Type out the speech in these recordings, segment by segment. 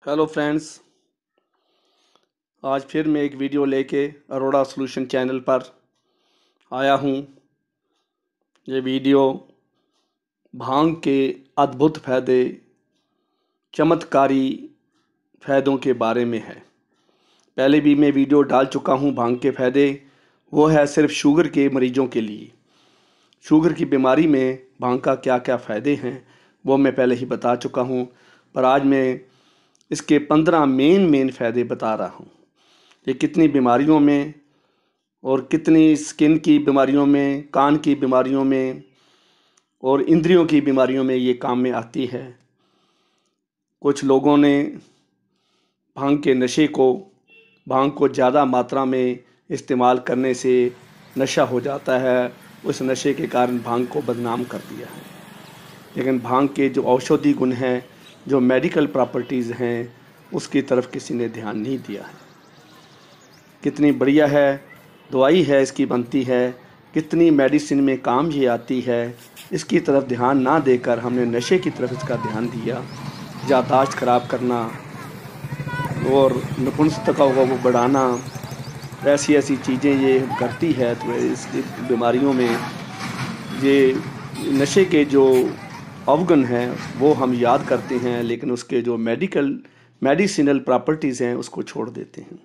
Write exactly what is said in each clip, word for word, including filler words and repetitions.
Hello friends, आज फिर मैं एक वीडियो लेके अरोड़ा सॉल्यूशन चैनल पर आया हूँ। ये वीडियो भांग के अद्भुत फ़ायदे, चमत्कारी फ़ायदों के बारे में है। पहले भी मैं वीडियो डाल चुका हूँ भांग के फ़ायदे। वो है सिर्फ शुगर के मरीजों के लिए। शुगर की बीमारी में भांग का क्या क्या फ़ायदे हैं वो मैं पहले ही बता चुका हूँ, पर आज मैं इसके पंद्रह मेन मेन फ़ायदे बता रहा हूँ। ये कितनी बीमारियों में और कितनी स्किन की बीमारियों में, कान की बीमारियों में और इंद्रियों की बीमारियों में ये काम में आती है। कुछ लोगों ने भांग के नशे को भांग को ज़्यादा मात्रा में इस्तेमाल करने से नशा हो जाता है, उस नशे के कारण भांग को बदनाम कर दिया है। लेकिन भांग के जो औषधि गुण हैं, जो मेडिकल प्रॉपर्टीज़ हैं, उसकी तरफ किसी ने ध्यान नहीं दिया है। कितनी बढ़िया है दवाई है इसकी बनती है, कितनी मेडिसिन में काम ये आती है, इसकी तरफ ध्यान ना देकर हमने नशे की तरफ इसका ध्यान दिया। याददाश्त ख़राब करना और नपुंसकता को वो बढ़ाना, ऐसी ऐसी चीज़ें ये करती है। तो इसकी बीमारियों में ये नशे के जो अवगुण हैं वो हम याद करते हैं, लेकिन उसके जो मेडिकल मेडिसिनल प्रॉपर्टीज़ हैं उसको छोड़ देते हैं।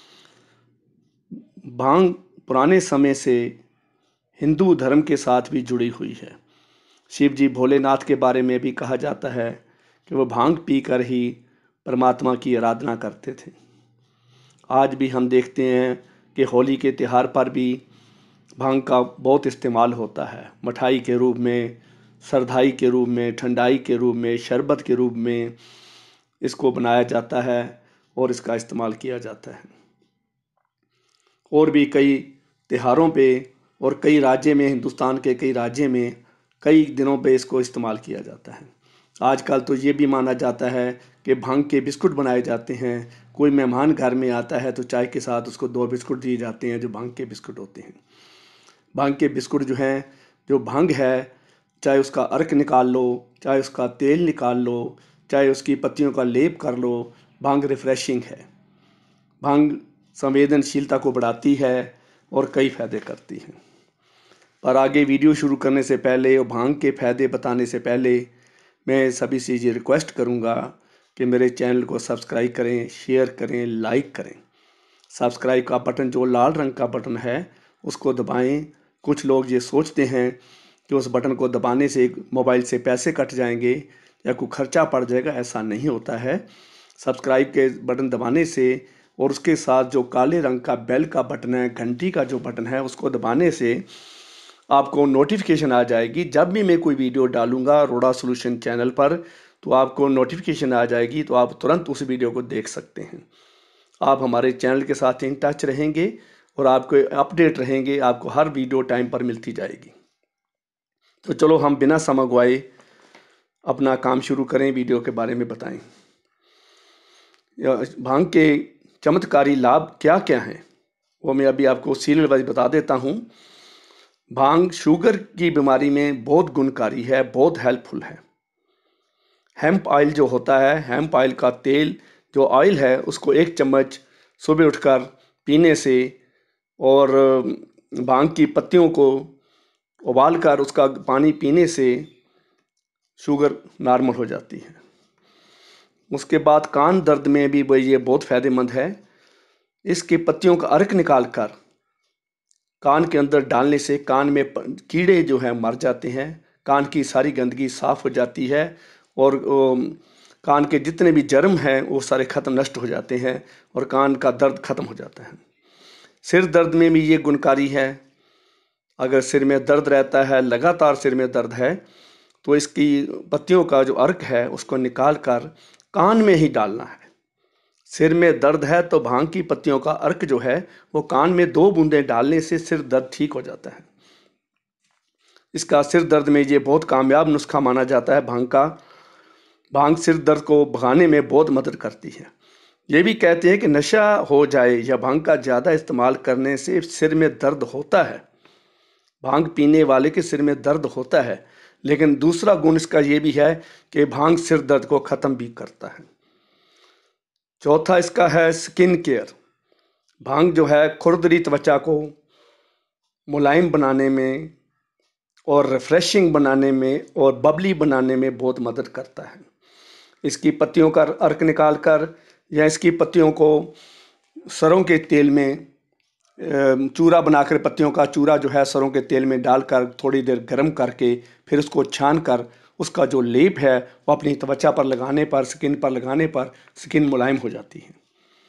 भांग पुराने समय से हिंदू धर्म के साथ भी जुड़ी हुई है। शिव जी भोलेनाथ के बारे में भी कहा जाता है कि वो भांग पीकर ही परमात्मा की आराधना करते थे। आज भी हम देखते हैं कि होली के त्यौहार पर भी भांग का बहुत इस्तेमाल होता है, मिठाई के रूप में, सरधाई के रूप में, ठंडाई के रूप में, शरबत के रूप में इसको बनाया जाता है और इसका इस्तेमाल किया जाता है। और भी कई त्योहारों पे और कई राज्य में, हिंदुस्तान के कई राज्य में कई दिनों पे इसको इस्तेमाल किया जाता है। आजकल तो ये भी माना जाता है कि भांग के बिस्कुट बनाए जाते हैं। कोई मेहमान घर में आता है तो चाय के साथ उसको दो बिस्कुट दिए जाते हैं जो भांग के बिस्कुट होते हैं। भांग के बिस्कुट जो हैं, जो भांग है, चाहे उसका अर्क निकाल लो, चाहे उसका तेल निकाल लो, चाहे उसकी पत्तियों का लेप कर लो, भांग रिफ़्रेशिंग है। भांग संवेदनशीलता को बढ़ाती है और कई फ़ायदे करती है। पर आगे वीडियो शुरू करने से पहले और भांग के फ़ायदे बताने से पहले मैं सभी से ये रिक्वेस्ट करूँगा कि मेरे चैनल को सब्सक्राइब करें, शेयर करें, लाइक करें। सब्सक्राइब का बटन जो लाल रंग का बटन है उसको दबाएं। कुछ लोग ये सोचते हैं कि उस बटन को दबाने से मोबाइल से पैसे कट जाएंगे या कोई खर्चा पड़ जाएगा। ऐसा नहीं होता है। सब्सक्राइब के बटन दबाने से और उसके साथ जो काले रंग का बेल का बटन है, घंटी का जो बटन है, उसको दबाने से आपको नोटिफिकेशन आ जाएगी। जब भी मैं कोई वीडियो डालूंगा अरोड़ा सॉल्यूशन चैनल पर तो आपको नोटिफिकेशन आ जाएगी, तो आप तुरंत उस वीडियो को देख सकते हैं। आप हमारे चैनल के साथ इन टच रहेंगे और आपको अपडेट रहेंगे, आपको हर वीडियो टाइम पर मिलती जाएगी। तो चलो हम बिना समय गवाए अपना काम शुरू करें, वीडियो के बारे में बताएं। भांग के चमत्कारी लाभ क्या क्या हैं वो मैं अभी आपको सीरियल वाइज बता देता हूँ। भांग शुगर की बीमारी में बहुत गुणकारी है, बहुत हेल्पफुल है। हेम्प ऑयल जो होता है, हेम्प ऑयल का तेल जो ऑयल है, उसको एक चम्मच सुबह उठकर पीने से और भांग की पत्तियों को उबाल कर उसका पानी पीने से शुगर नॉर्मल हो जाती है। उसके बाद कान दर्द में भी ये बहुत फ़ायदेमंद है। इसके पत्तियों का अर्क निकाल कर कान के अंदर डालने से कान में कीड़े जो हैं मर जाते हैं, कान की सारी गंदगी साफ़ हो जाती है और कान के जितने भी जर्म हैं वो सारे ख़त्म नष्ट हो जाते हैं और कान का दर्द ख़त्म हो जाता है। सिर दर्द में भी ये गुणकारी है। अगर सिर में दर्द रहता है, लगातार सिर में दर्द है, तो इसकी पत्तियों का जो अर्क है उसको निकाल कर कान में ही डालना है। सिर में दर्द है तो भांग की पत्तियों का अर्क जो है वो कान में दो बूंदें डालने से सिर दर्द ठीक हो जाता है। इसका सिर दर्द में ये बहुत कामयाब नुस्खा माना जाता है भांग का। भांग सिर दर्द को भगाने में बहुत मदद करती है। ये भी कहते हैं कि नशा हो जाए या भांग का ज़्यादा इस्तेमाल करने से सिर में दर्द होता है। भांग पीने वाले के सिर में दर्द होता है, लेकिन दूसरा गुण इसका ये भी है कि भांग सिर दर्द को ख़त्म भी करता है। चौथा इसका है स्किन केयर। भांग जो है खुरदरी त्वचा को मुलायम बनाने में और रिफ्रेशिंग बनाने में और बबली बनाने में बहुत मदद करता है। इसकी पत्तियों का अर्क निकाल कर या इसकी पत्तियों को सरों के तेल में चूरा बनाकर, पत्तियों का चूरा जो है सरों के तेल में डालकर थोड़ी देर गर्म करके फिर उसको छान कर उसका जो लेप है वो अपनी त्वचा पर लगाने पर, स्किन पर लगाने पर स्किन मुलायम हो जाती है।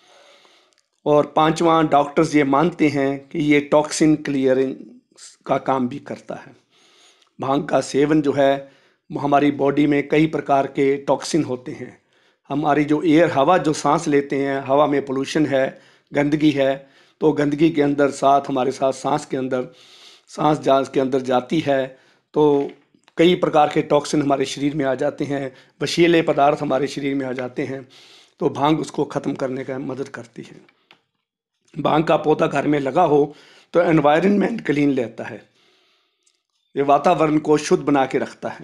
और पांचवा, डॉक्टर्स ये मानते हैं कि ये टॉक्सिन क्लियरिंग का काम भी करता है। भांग का सेवन जो है हमारी बॉडी में कई प्रकार के टॉक्सिन होते हैं। हमारी जो एयर, हवा जो सांस लेते हैं, हवा में पोल्यूशन है, गंदगी है, तो गंदगी के अंदर साथ हमारे साथ सांस के अंदर सांस जांच के अंदर जाती है तो कई प्रकार के टॉक्सिन हमारे शरीर में आ जाते हैं, विषैले पदार्थ हमारे शरीर में आ जाते हैं, तो भांग उसको ख़त्म करने का मदद करती है। भांग का पौधा घर में लगा हो तो एनवायरनमेंट क्लीन रहता है, ये वातावरण को शुद्ध बना के रखता है।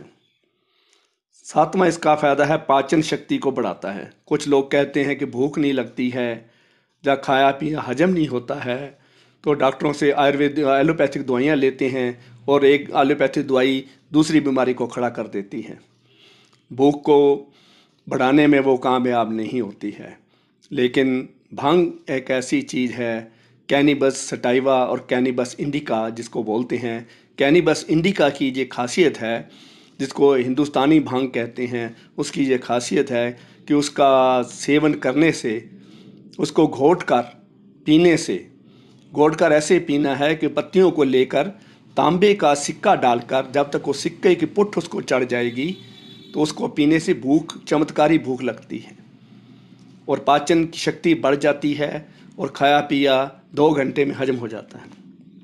सातवां इसका फ़ायदा है पाचन शक्ति को बढ़ाता है। कुछ लोग कहते हैं कि भूख नहीं लगती है या खाया पिया हजम नहीं होता है, तो डॉक्टरों से आयुर्वेद एलोपैथिक दवाइयाँ लेते हैं और एक एलोपैथिक दवाई दूसरी बीमारी को खड़ा कर देती है। भूख को बढ़ाने में वो कामयाब नहीं होती है। लेकिन भांग एक ऐसी चीज़ है, कैनिबस सटाइवा और कैनिबस इंडिका जिसको बोलते हैं, कैनिबस इंडिका की ये खासियत है, जिसको हिंदुस्तानी भांग कहते हैं, उसकी ये खासियत है कि उसका सेवन करने से, उसको घोट कर पीने से, घोट कर ऐसे पीना है कि पत्तियों को लेकर तांबे का सिक्का डालकर जब तक वो सिक्के की पुट उसको चढ़ जाएगी तो उसको पीने से भूख, चमत्कारी भूख लगती है और पाचन की शक्ति बढ़ जाती है और खाया पिया दो घंटे में हजम हो जाता है।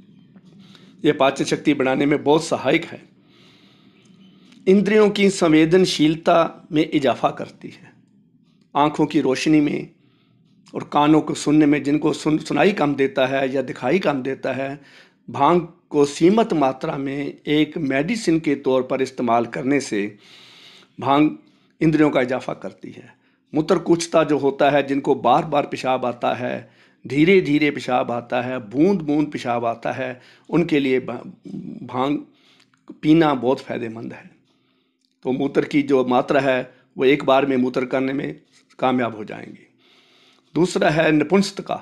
ये पाचन शक्ति बढ़ाने में बहुत सहायक है। इंद्रियों की संवेदनशीलता में इजाफा करती है। आँखों की रोशनी में और कानों को सुनने में, जिनको सुन सुनाई कम देता है या दिखाई कम देता है, भांग को सीमित मात्रा में एक मेडिसिन के तौर पर इस्तेमाल करने से भांग इंद्रियों का इजाफा करती है। मूत्र कुचता जो होता है, जिनको बार बार पेशाब आता है, धीरे धीरे पेशाब आता है, बूंद बूंद पेशाब आता है, उनके लिए भांग पीना बहुत फ़ायदेमंद है। तो मूत्र की जो मात्रा है वो एक बार में मूत्र करने में कामयाब हो जाएंगे। दूसरा है नपुंसकता।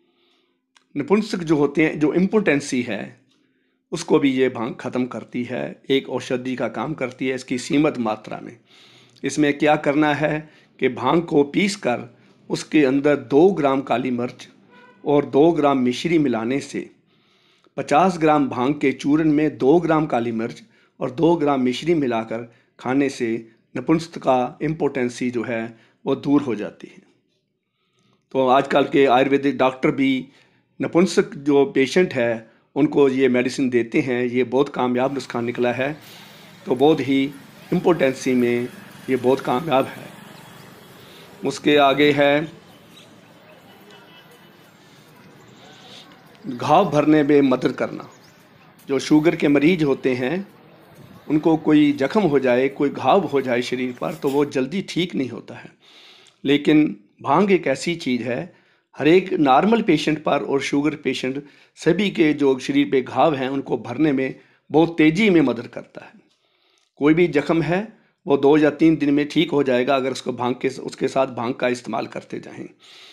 नपुंसक जो होते हैं, जो इम्पोटेंसी है, उसको भी ये भांग ख़त्म करती है, एक औषधि का काम करती है इसकी सीमित मात्रा में। इसमें क्या करना है कि भांग को पीस कर उसके अंदर दो ग्राम काली मिर्च और दो ग्राम मिश्री मिलाने से, पचास ग्राम भांग के चूर्ण में दो ग्राम काली मिर्च और दो ग्राम मिश्री मिलाकर खाने से नपुंसकता, इम्पोटेंसी जो है वो दूर हो जाती है। तो आजकल के आयुर्वेदिक डॉक्टर भी नपुंसक जो पेशेंट है उनको ये मेडिसिन देते हैं, ये बहुत कामयाब नुस्खा निकला है, तो बहुत ही इम्पोटेंसी में ये बहुत कामयाब है। उसके आगे है घाव भरने में मदद करना। जो शुगर के मरीज होते हैं उनको कोई जख्म हो जाए, कोई घाव हो जाए शरीर पर, तो वो जल्दी ठीक नहीं होता है। लेकिन भांग एक ऐसी चीज़ है, हर एक नॉर्मल पेशेंट पर और शुगर पेशेंट सभी के जो शरीर पे घाव हैं उनको भरने में बहुत तेज़ी में मदद करता है। कोई भी जख्म है वो दो या तीन दिन में ठीक हो जाएगा अगर उसको भांग के उसके साथ भांग का इस्तेमाल करते जाएं।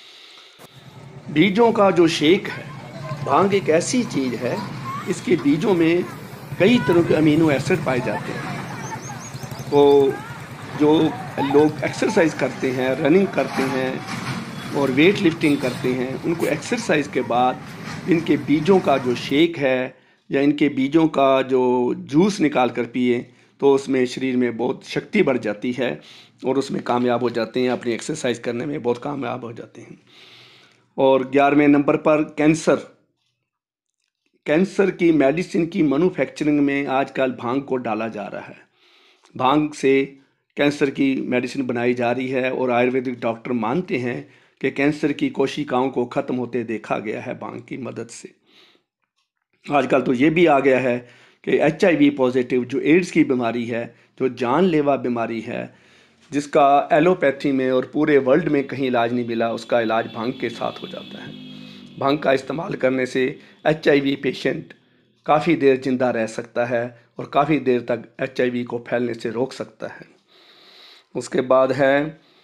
बीजों का जो शेक है, भांग एक ऐसी चीज़ है, इसके बीजों में कई तरह के अमीनो एसिड पाए जाते हैं। तो जो लोग एक्सरसाइज करते हैं, रनिंग करते हैं और वेट लिफ्टिंग करते हैं, उनको एक्सरसाइज के बाद इनके बीजों का जो शेक है या इनके बीजों का जो जूस निकाल कर पिए तो उसमें शरीर में बहुत शक्ति बढ़ जाती है और उसमें कामयाब हो जाते हैं, अपनी एक्सरसाइज करने में बहुत कामयाब हो जाते हैं। और ग्यारहवें नंबर पर कैंसर। कैंसर की मेडिसिन की मैन्युफैक्चरिंग में आजकल भांग को डाला जा रहा है। भांग से कैंसर की मेडिसिन बनाई जा रही है और आयुर्वेदिक डॉक्टर मानते हैं कि कैंसर की कोशिकाओं को ख़त्म होते देखा गया है भांग की मदद से। आजकल तो ये भी आ गया है कि एच आई वी पॉजिटिव जो एड्स की बीमारी है, जो जानलेवा बीमारी है, जिसका एलोपैथी में और पूरे वर्ल्ड में कहीं इलाज नहीं मिला, उसका इलाज भांग के साथ हो जाता है। भांग का इस्तेमाल करने से एच आई वी पेशेंट काफ़ी देर जिंदा रह सकता है और काफ़ी देर तक एच आई वी को फैलने से रोक सकता है। उसके बाद है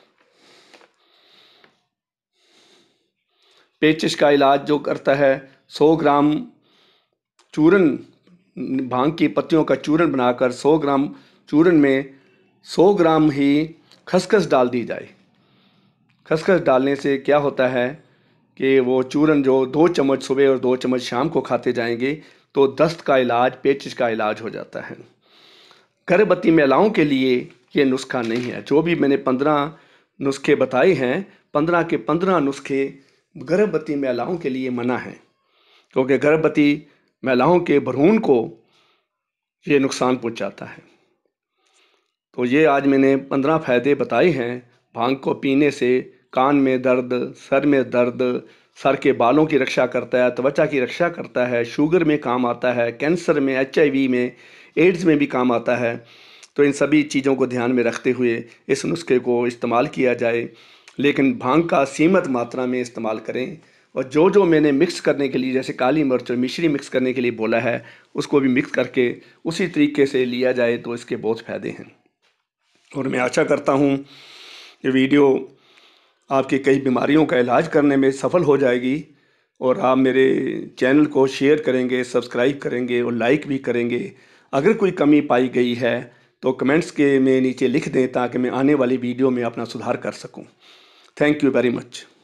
पेचिश का इलाज जो करता है, सौ ग्राम चूरन, भांग की पत्तियों का चूरन बनाकर सौ ग्राम चूरन में सौ ग्राम ही खसखस डाल दी जाए। खसखस डालने से क्या होता है कि वो चूरन जो दो चम्मच सुबह और दो चम्मच शाम को खाते जाएंगे तो दस्त का इलाज, पेचिश का इलाज हो जाता है। गर्भवती महिलाओं के लिए ये नुस्खा नहीं है। जो भी मैंने पंद्रह नुस्खे बताए हैं, पंद्रह के पंद्रह नुस्खे गर्भवती महिलाओं के लिए मना है, क्योंकि गर्भवती महिलाओं के भ्रूण को ये नुकसान पहुंचाता है। तो ये आज मैंने पंद्रह फायदे बताए हैं। भांग को पीने से कान में दर्द, सर में दर्द, सर के बालों की रक्षा करता है, त्वचा की रक्षा करता है, शुगर में काम आता है, कैंसर में, एच आई वी में, एड्स में भी काम आता है। तो इन सभी चीज़ों को ध्यान में रखते हुए इस नुस्खे को इस्तेमाल किया जाए, लेकिन भांग का सीमित मात्रा में इस्तेमाल करें। और जो जो मैंने मिक्स करने के लिए, जैसे काली मिर्च और मिश्री मिक्स करने के लिए बोला है, उसको भी मिक्स करके उसी तरीके से लिया जाए तो इसके बहुत फ़ायदे हैं। और मैं आशा करता हूँ कि वीडियो आपकी कई बीमारियों का इलाज करने में सफल हो जाएगी और आप मेरे चैनल को शेयर करेंगे, सब्सक्राइब करेंगे और लाइक भी करेंगे। अगर कोई कमी पाई गई है तो कमेंट्स के में नीचे लिख दें ताकि मैं आने वाली वीडियो में अपना सुधार कर सकूं। Thank you very much.